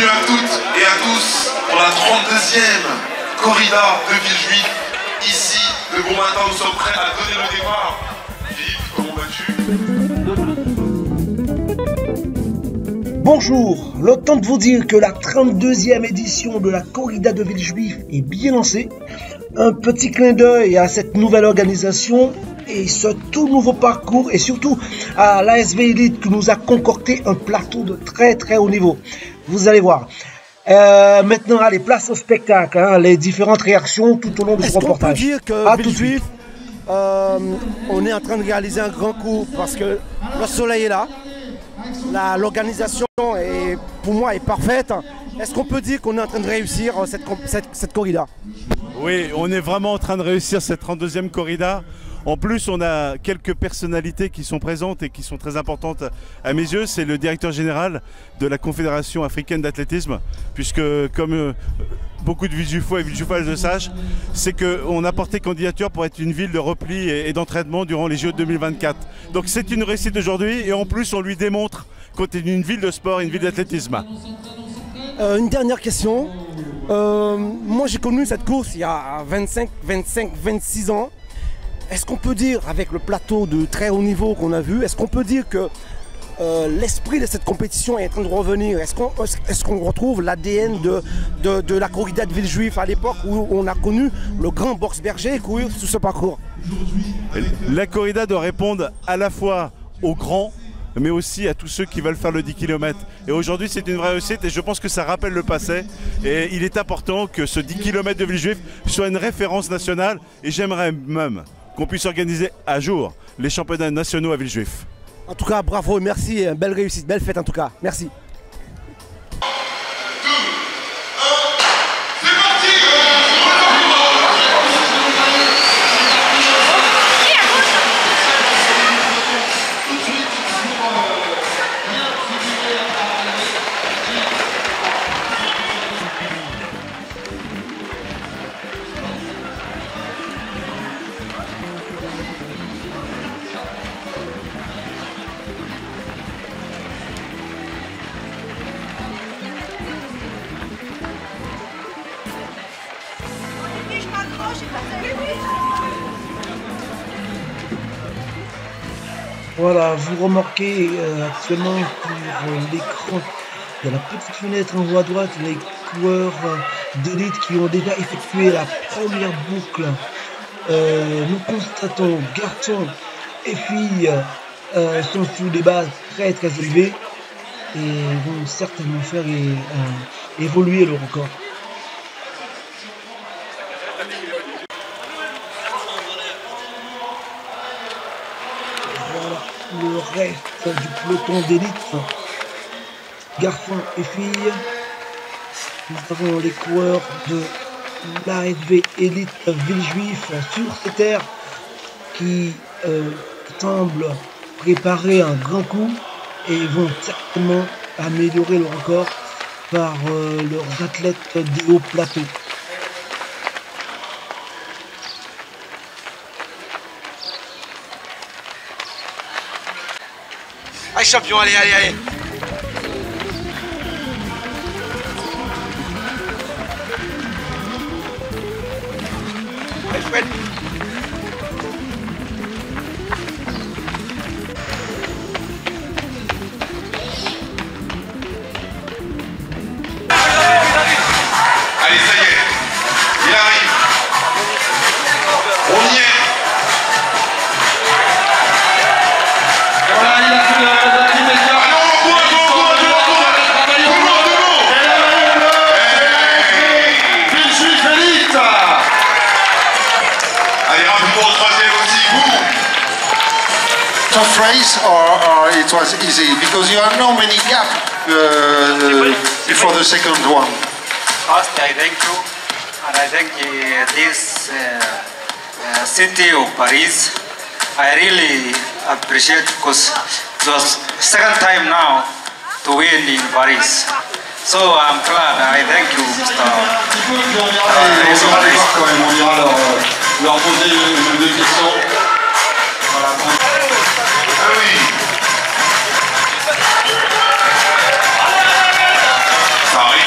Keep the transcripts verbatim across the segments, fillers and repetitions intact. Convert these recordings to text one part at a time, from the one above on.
Bienvenue à toutes et à tous pour la trente-deuxième corrida de Villejuif. Ici, de bon matin, nous sommes prêts à donner le départ. Philippe, comment vas-tu? Bonjour, le temps de vous dire que la trente-deuxième édition de la corrida de Villejuif est bien lancée. Un petit clin d'œil à cette nouvelle organisation et ce tout nouveau parcours et surtout à l'A S V Elite qui nous a concocté un plateau de très très haut niveau. Vous allez voir. Euh, maintenant, allez, place au spectacle, hein, les différentes réactions tout au long de ce reportage. Est-ce qu'on peut dire que Villejuif, euh, on est en train de réaliser un grand coup parce que le soleil est là, l'organisation est, pour moi, est parfaite. Est-ce qu'on peut dire qu'on est en train de réussir cette, cette, cette corrida? Oui, on est vraiment en train de réussir cette trente-deuxième corrida. En plus, on a quelques personnalités qui sont présentes et qui sont très importantes à mes yeux. C'est le directeur général de la Confédération africaine d'athlétisme, puisque comme euh, beaucoup de Villejuifois et Villejuifoises le sachent, c'est qu'on a porté candidature pour être une ville de repli et, et d'entraînement durant les J O deux mille vingt-quatre. Donc c'est une réussite aujourd'hui et en plus on lui démontre qu'on est une ville de sport, une ville d'athlétisme. Euh, une dernière question. Euh, moi j'ai connu cette course il y a vingt-cinq, vingt-cinq, vingt-six ans. Est-ce qu'on peut dire, avec le plateau de très haut niveau qu'on a vu, est-ce qu'on peut dire que euh, l'esprit de cette compétition est en train de revenir? Est-ce qu'on est-ce qu'on retrouve l'A D N de, de, de la corrida de Villejuif à l'époque où on a connu le grand Box Berger courir sur ce parcours? La corrida doit répondre à la fois aux grands, mais aussi à tous ceux qui veulent faire le dix kilomètres. Et aujourd'hui, c'est une vraie réussite et je pense que ça rappelle le passé. Et il est important que ce dix kilomètres de Villejuif soit une référence nationale. Et j'aimerais même qu'on puisse organiser à jour les championnats nationaux à Villejuif. En tout cas, bravo et merci. Belle réussite, belle fête en tout cas. Merci. Voilà, vous remarquez euh, actuellement sur euh, l'écran de la petite fenêtre en haut à droite les coureurs euh, d'élite qui ont déjà effectué la première boucle. Euh, nous constatons garçons et filles euh, sont sous des bases très très élevées et vont certainement faire euh, évoluer le record. Le reste du peloton d'élite, garçons et filles. Nous avons les coureurs de l'A S V Elite Villejuif sur ces terres qui euh, semblent préparer un grand coup et vont certainement améliorer le record par euh, leurs athlètes des hauts plateaux. Allez champion, allez, allez, allez. Allez Fred. Allez, ça y est, il arrive. On y est. Voilà, il a fait le, le team média. Allons, go, go, go, go, go. Tout le monde, tout le monde. Villejuif Elite. Allez, rapidement au troisième aussi, vous. Tough race or, or it was easy? Because you have no many gap uh, before the second one. First, I thank you, and I thank uh, this uh, uh, city of Paris. I really appreciate because it was second time now to win in Paris. So I'm glad. I thank you, Mister Allez, on va les voir quand même, on ira leur, leur poser une ou deux questions. Voilà. Ah oui. Ça arrive.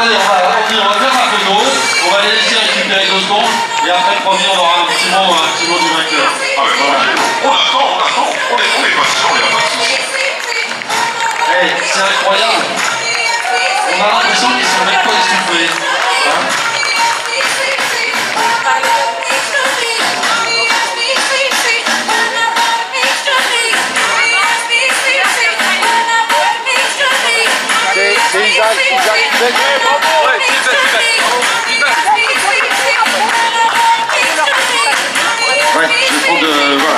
allez, on va, on va faire la photo, on va les laisser récupérer deux secondes, et après, promis, on aura un petit mot, un petit mot du vainqueur. Ah mais voilà, on attend, on attend, on est, on est patient, il n'y a pas de souci. Hey, c'est incroyable. On a l'impression qu'ils sont même pas essoufflés. Hein? C'est Isaac, Isaac, Isaac. Ouais, Isaac, Isaac. Ouais, je vais prendre de... Voilà.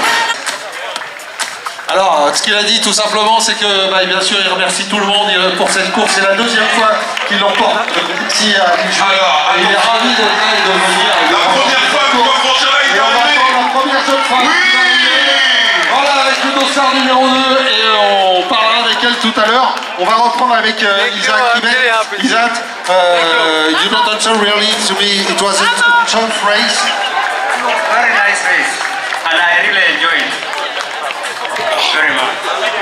Alors, ce qu'il a dit tout simplement, c'est que, bah, bien sûr, il remercie tout le monde pour cette course. C'est la deuxième fois qu'il l'emporte ici à Villejuif. Et il est ravi d'être là et de venir. La première fois qu'on va franchir là, il est arrivé. La première jeune femme. Voilà, avec le dossard numéro deux. Et euh, on parlera avec elle tout à l'heure. On va reprendre avec euh, Isaac Québec. Isaac, uh, you don't answer really to me. It was a tough race. Very nice race, and I really enjoy it very much.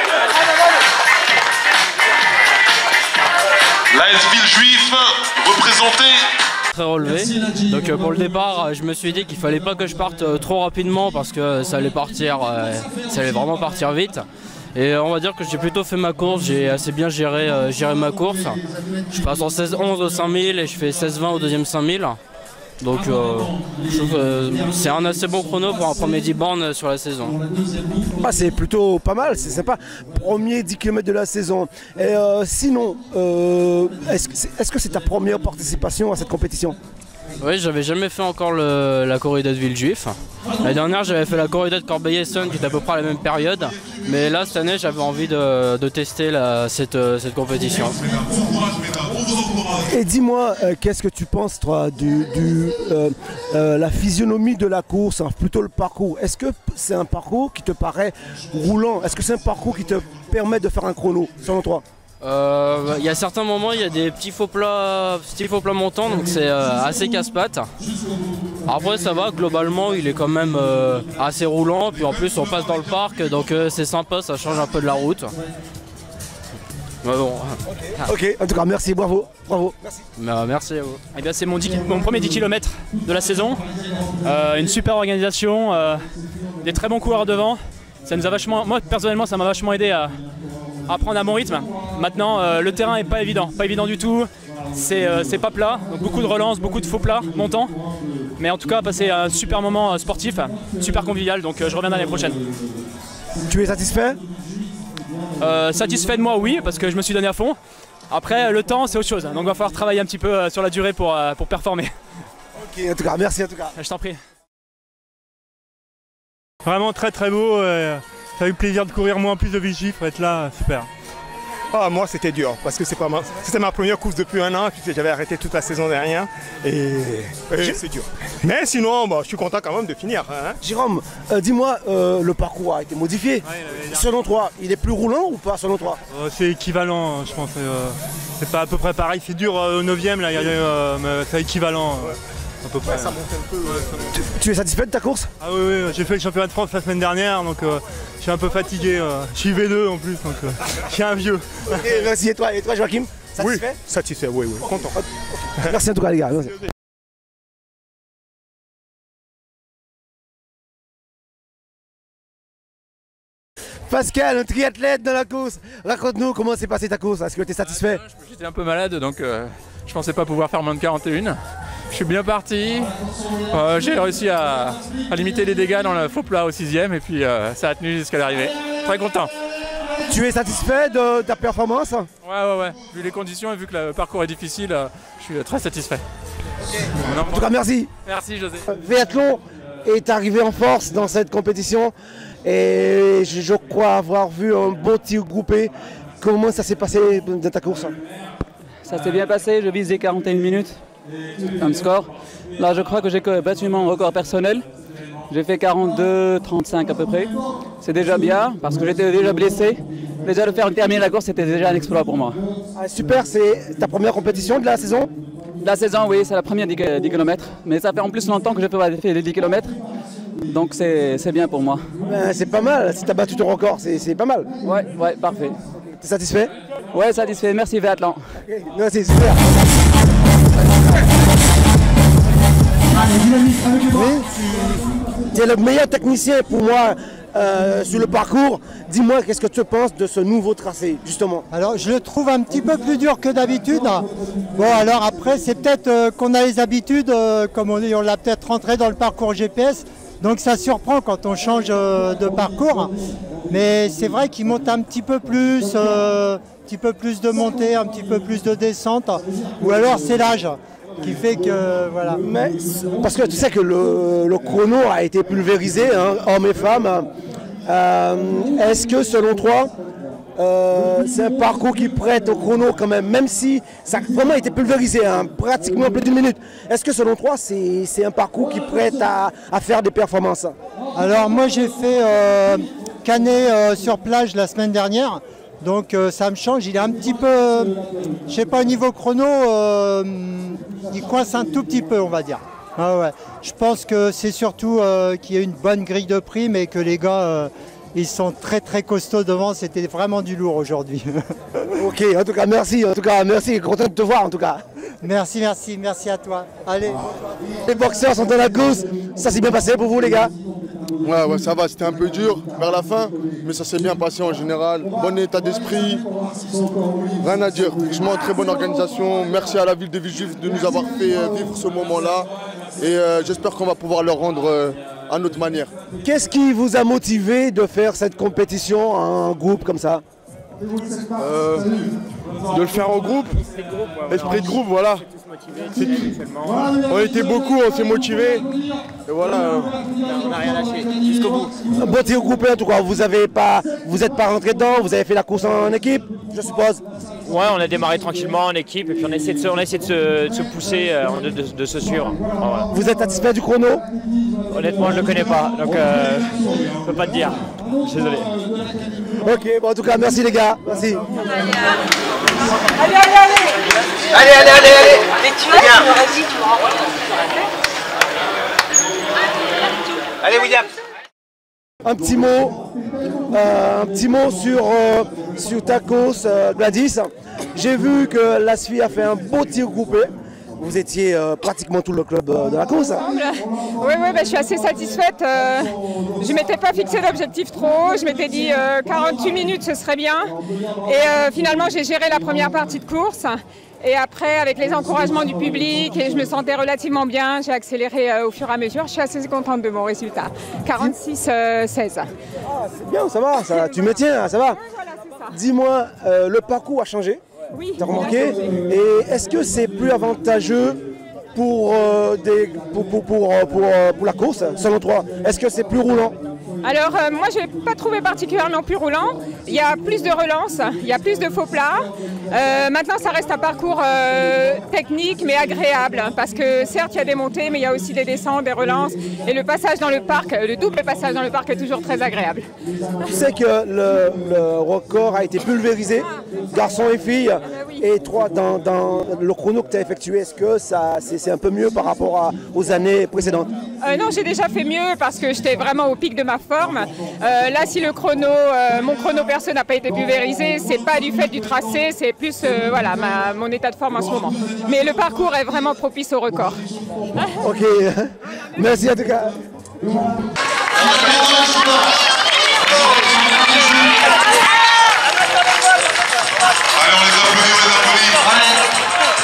L'A S Villejuif représenté. Très relevé. Donc euh, pour le départ, euh, je me suis dit qu'il fallait pas que je parte euh, trop rapidement parce que ça allait partir, euh, ça allait vraiment partir vite. Et on va dire que j'ai plutôt fait ma course, j'ai assez bien géré, euh, géré ma course. Je passe en seize onze au cinq mille et je fais seize vingt au deuxième cinq mille. Donc euh, je trouve que c'est un assez bon chrono pour un premier dix bornes sur la saison. Ah, c'est plutôt pas mal, c'est sympa. Premier dix kilomètres de la saison. Et euh, sinon, euh, est-ce que c'est est-ce que c'est ta première participation à cette compétition? Oui, j'avais jamais fait encore le, la corrida de Villejuif. L'année dernière, j'avais fait la corrida de Corbeil-Essonnes qui était à peu près à la même période. Mais là, cette année, j'avais envie de, de tester la, cette, cette compétition. Et dis-moi, euh, qu'est-ce que tu penses, toi, du, du euh, euh, la physionomie de la course, hein, plutôt le parcours? Est-ce que c'est un parcours qui te paraît roulant? Est-ce que c'est un parcours qui te permet de faire un chrono, selon toi? Euh, il y a certains moments, il y a des petits faux plats, petits faux plats montants, donc c'est euh, assez casse-pattes. Après ça va, globalement il est quand même euh, assez roulant, puis en plus on passe dans le parc, donc euh, c'est sympa, ça change un peu de la route. Mais bon. Ok, ok, en tout cas merci, bravo, bravo. Merci. Bah, merci à vous. Eh bien c'est mon, mon premier dix kilomètres de la saison, euh, une super organisation, euh, des très bons coureurs devant. Ça nous a vachement, moi personnellement ça m'a vachement aidé à à prendre à mon rythme. Maintenant euh, le terrain est pas évident, pas évident du tout, c'est euh, pas plat, donc beaucoup de relances, beaucoup de faux plats montants, mais en tout cas passer un super moment euh, sportif, super convivial, donc euh, je reviens l'année prochaine. Tu es satisfait? euh, Satisfait de moi, oui, parce que je me suis donné à fond. Après le temps c'est autre chose, donc il va falloir travailler un petit peu euh, sur la durée pour, euh, pour performer. Ok, en tout cas merci en tout cas. Je t'en prie. Vraiment très très beau. Euh... Ça a eu plaisir de courir moi en plus de Villejuif, être là, super. Ah, moi c'était dur parce que c'était ma... ma première course depuis un an, puis j'avais arrêté toute la saison derrière et, et c'est dur. Mais sinon, bah, je suis content quand même de finir. Hein. Jérôme, euh, dis-moi, euh, le parcours a été modifié. Ouais, selon toi, il est plus roulant ou pas selon toi? euh, C'est équivalent, je pense. Euh, c'est pas à peu près pareil, c'est dur euh, au neuvième, là, euh, mais c'est équivalent. Ouais. À peu près. Ouais, ça monte un peu. Ouais, ça monte. Tu, tu es satisfait de ta course? Ah oui, oui, j'ai fait le championnat de France la semaine dernière, donc euh, je suis un peu fatigué. Euh, je suis V deux en plus, donc euh, je suis un vieux. Okay, merci. Et toi, et toi Joachim? Satisfait? Oui, satisfait, oui, oui, content. Okay. Merci en tout cas les gars. Merci. Pascal, un triathlète dans la course. Raconte-nous comment s'est passée ta course. Est-ce que tu es satisfait? J'étais un peu malade, donc euh, je pensais pas pouvoir faire moins de quarante et un. Je suis bien parti, euh, j'ai réussi à, à limiter les dégâts dans le faux plat au sixième et puis euh, ça a tenu jusqu'à l'arrivée. Très content. Tu es satisfait de ta performance? Ouais, ouais, ouais. Vu les conditions et vu que le parcours est difficile, euh, je suis très satisfait. Okay. En tout cas, merci. Merci José. Véathlon est arrivé en force dans cette compétition et je, je crois avoir vu un beau tir groupé. Comment ça s'est passé dans ta course? Ça s'est bien passé, je visais quarante et une minutes. Comme score. Là, je crois que j'ai battu mon record personnel. J'ai fait quarante-deux trente-cinq à peu près. C'est déjà bien parce que j'étais déjà blessé. Déjà de faire terminer la course, c'était déjà un exploit pour moi. Ah, super, c'est ta première compétition de la saison? De la saison, oui, c'est la première dix kilomètres. Mais ça fait en plus longtemps que je fais les dix kilomètres. Donc c'est bien pour moi. Ben, c'est pas mal, si tu as battu ton record, c'est pas mal. Ouais, ouais, parfait. T'es satisfait? Ouais, satisfait. Merci Véathlon. Okay. Merci, super. Oui. Tu es le meilleur technicien pour moi euh, sur le parcours. Dis-moi, qu'est-ce que tu penses de ce nouveau tracé, justement? Alors, je le trouve un petit peu plus dur que d'habitude. Bon, alors après, c'est peut-être euh, qu'on a les habitudes, euh, comme on, on l'a peut-être rentré dans le parcours G P S. Donc ça surprend quand on change euh, de parcours. Mais c'est vrai qu'il monte un petit peu plus, euh, un petit peu plus de montée, un petit peu plus de descente. Ou alors c'est l'âge qui fait que voilà. Mais parce que tu sais que le, le chrono a été pulvérisé, hein, hommes et femmes. Euh, Est-ce que selon toi, euh, c'est un parcours qui prête au chrono quand même, même si ça a vraiment été pulvérisé, hein, pratiquement plus d'une minute. Est-ce que selon toi, c'est un parcours qui prête à, à faire des performances? Alors moi j'ai fait euh, Canet euh, sur plage la semaine dernière. Donc euh, ça me change, il est un petit peu, euh, je sais pas, au niveau chrono, euh, il coince un tout petit peu, on va dire. Ah ouais. Je pense que c'est surtout euh, qu'il y a une bonne grille de primes et que les gars, euh, ils sont très très costauds devant, c'était vraiment du lourd aujourd'hui. Ok, en tout cas merci, en tout cas merci, content de te voir en tout cas. Merci, merci, merci à toi. Allez. Les boxeurs sont dans la course, ça s'est bien passé pour vous les gars? Ouais, ouais, ça va, c'était un peu dur vers la fin, mais ça s'est bien passé en général. Bon état d'esprit, rien à dire. Franchement, très bonne organisation. Merci à la ville de Villejuif de nous avoir fait vivre ce moment-là. Et euh, j'espère qu'on va pouvoir le rendre euh, à notre manière. Qu'est-ce qui vous a motivé de faire cette compétition en groupe comme ça? euh, De le faire en groupe, esprit de groupe, voilà. On était beaucoup, on s'est motivés. Et voilà. On n'a rien lâché, jusqu'au bout. Bon tir groupé en tout cas, vous n'êtes pas, pas rentré dedans, vous avez fait la course en équipe, je suppose? Ouais, on a démarré tranquillement en équipe et puis on a essayé de se, on a essayé de se, de se pousser, euh, de, de, de se suivre. Enfin, voilà. Vous êtes satisfait du chrono? Honnêtement, je ne le connais pas, donc euh, je ne peux pas te dire. Je suis désolé. Ok, bon en tout cas, merci les gars, merci. Allez, allez, allez! Allez, allez, allez, allez! Mais tu vas, tu m'aurais dit, tu m'auras. Allez, William! Un petit mot, euh, un petit mot sur, euh, sur ta course, euh, Gladys. J'ai vu que la S F I a fait un beau tir groupé. Vous étiez euh, pratiquement tout le club euh, de la course. Oui, oui, bah, je suis assez satisfaite. Euh, je ne m'étais pas fixé d'objectif trop haut. Je m'étais dit euh, quarante-huit minutes, ce serait bien. Et euh, finalement, j'ai géré la première partie de course. Et après, avec les encouragements du public, et je me sentais relativement bien, j'ai accéléré euh, au fur et à mesure. Je suis assez contente de mon résultat. quarante-six seize. Ah, c'est bien, ça va, ça, tu me tiens, ça va. Ouais, voilà, c'est ça. Dis-moi, euh, le parcours a changé? Oui. T'as remarqué? Et est-ce que c'est plus avantageux pour, euh, des, pour, pour, pour, pour, pour la course, selon toi? Est-ce que c'est plus roulant? Alors euh, moi je n'ai pas trouvé particulièrement plus roulant. Il y a plus de relance, il y a plus de faux plats. Euh, maintenant ça reste un parcours euh, technique mais agréable parce que certes il y a des montées mais il y a aussi des descentes, des relances et le passage dans le parc, le double passage dans le parc est toujours très agréable. Tu sais que le, le record a été pulvérisé, garçons et filles, et toi dans, dans le chrono que tu as effectué, est-ce que c'est un peu mieux par rapport à, aux années précédentes? euh, Non, j'ai déjà fait mieux parce que j'étais vraiment au pic de ma forme. Euh, là, si le chrono, euh, mon chrono perso n'a pas été pulvérisé, c'est pas du fait du tracé, c'est plus euh, voilà, ma, mon état de forme en ce moment. Mais le parcours est vraiment propice au record. Ok, merci en tout cas. Allez, on les applaudit, on les applaudit.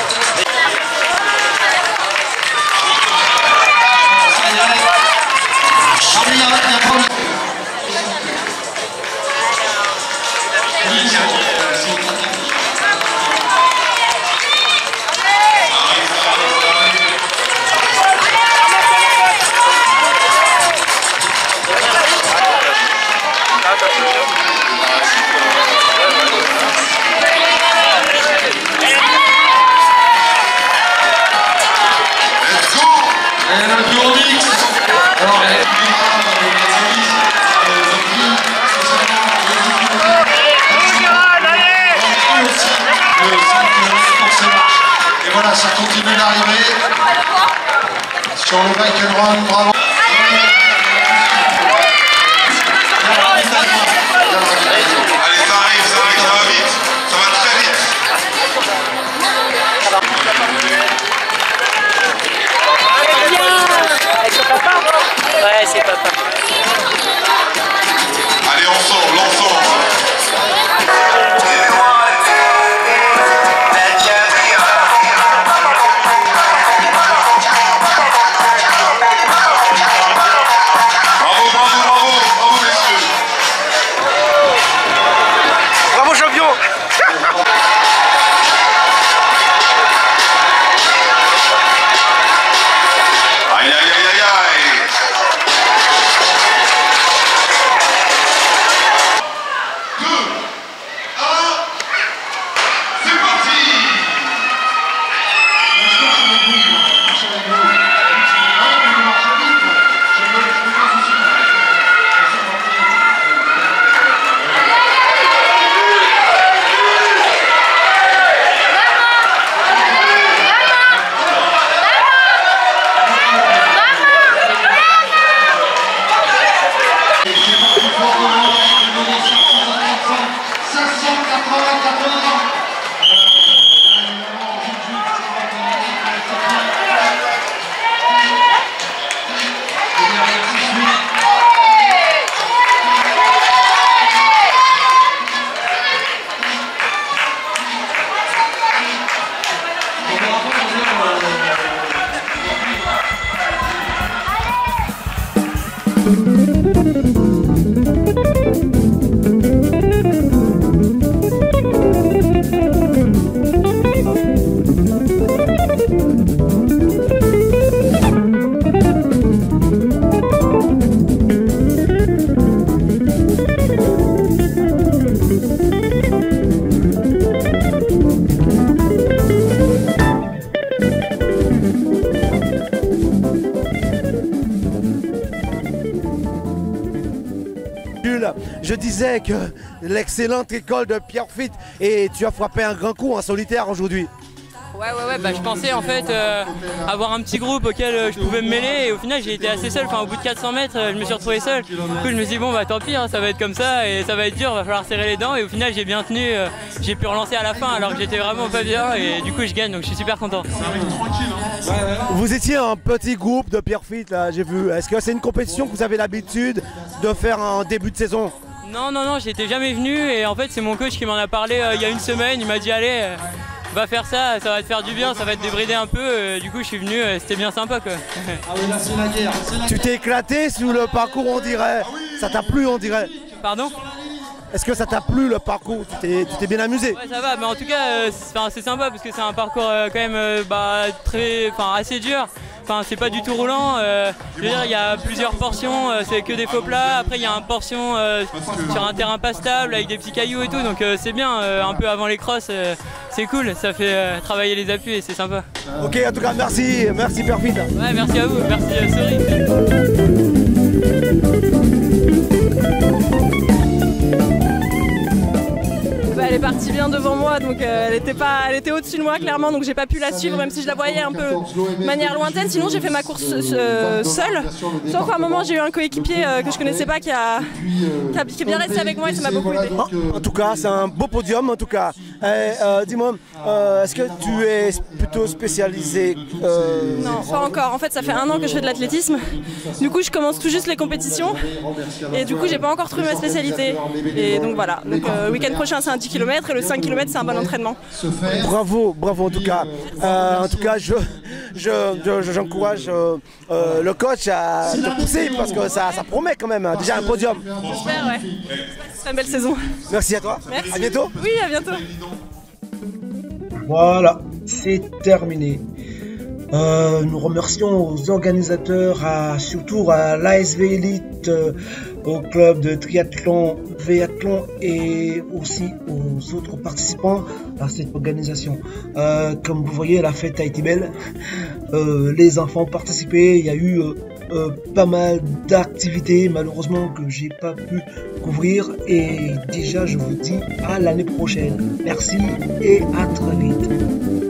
Et voilà, ça continue d'arriver sur le bike and run, bravo. Allez, ça arrive, ça arrive, ça va vite, ça va très vite. Bien. Je disais que l'excellente école de Pierrefitte, et tu as frappé un grand coup en solitaire aujourd'hui. Ouais, ouais, ouais, bah, je pensais en fait euh, avoir un petit groupe auquel euh, je pouvais me mêler et au final j'ai été assez seul, enfin au bout de quatre cents mètres euh, je me suis retrouvé seul. Du coup je me suis dit bon bah tant pis, hein, ça va être comme ça et ça va être dur, va falloir serrer les dents et au final j'ai bien tenu, euh, j'ai pu relancer à la fin alors que j'étais vraiment pas bien et du coup je gagne donc je suis super content. Vous étiez un petit groupe de Pierrefitte là, j'ai vu. Est-ce que c'est une compétition que vous avez l'habitude de faire en début de saison? Non, non, non, j'étais jamais venu et en fait c'est mon coach qui m'en a parlé euh, il y a une semaine, il m'a dit allez, euh, va faire ça, ça va te faire du bien, ça va te débrider un peu, euh, du coup je suis venu, euh, c'était bien sympa quoi. Tu t'es éclaté sur le parcours on dirait, ça t'a plu on dirait? Pardon? Est-ce que ça t'a plu le parcours? Tu t'es bien amusé? Ouais ça va, mais en tout cas euh, c'est sympa parce que c'est un parcours euh, quand même euh, bah, très, assez dur. Enfin, c'est pas du tout roulant, euh, je veux dire il y a plusieurs portions, euh, c'est que des faux plats, après il y a une portion euh, sur un terrain pas stable avec des petits cailloux et tout, donc euh, c'est bien, euh, un peu avant les crosses, euh, c'est cool, ça fait euh, travailler les appuis et c'est sympa. Ok, en tout cas merci, merci Pierrefitte. Ouais, merci à vous, merci euh, Sori. Elle est partie bien devant moi, donc euh, elle était, pas, elle était au-dessus de moi clairement, donc j'ai pas pu la suivre même si je la voyais un peu de manière lointaine. Sinon j'ai fait ma course euh, seule, sauf à un moment j'ai eu un coéquipier euh, que je connaissais pas qui, a, qui, a, qui est bien resté avec moi et ça m'a beaucoup aidé. En, en tout cas c'est un beau podium en tout cas. Euh, Dis-moi, euh, est-ce que tu es plutôt spécialisé euh... Non, pas encore. En fait ça fait un an que je fais de l'athlétisme, du coup je commence tout juste les compétitions et du coup j'ai pas encore trouvé ma spécialité. Et donc voilà, donc euh, le week-end prochain c'est un dix kilomètres et le cinq kilomètres c'est un bon entraînement. Bravo, bravo en tout cas. Euh, en tout cas, je, je, je, j'encourage euh, euh, le coach à te pousser parce que ça, ça promet quand même. Déjà un podium. J'espère, ouais. Ce sera une belle saison. Merci à toi. Merci. À bientôt. Oui, à bientôt. Voilà, c'est terminé. Euh, nous remercions aux organisateurs, à, surtout à l'A S V Elite, euh, au club de triathlon, véathlon et aussi aux autres participants à cette organisation. Euh, comme vous voyez, la fête a été belle. Euh, les enfants ont participé. Il y a eu euh, euh, pas mal d'activités, malheureusement que j'ai pas pu couvrir. Et déjà, je vous dis à l'année prochaine. Merci et à très vite.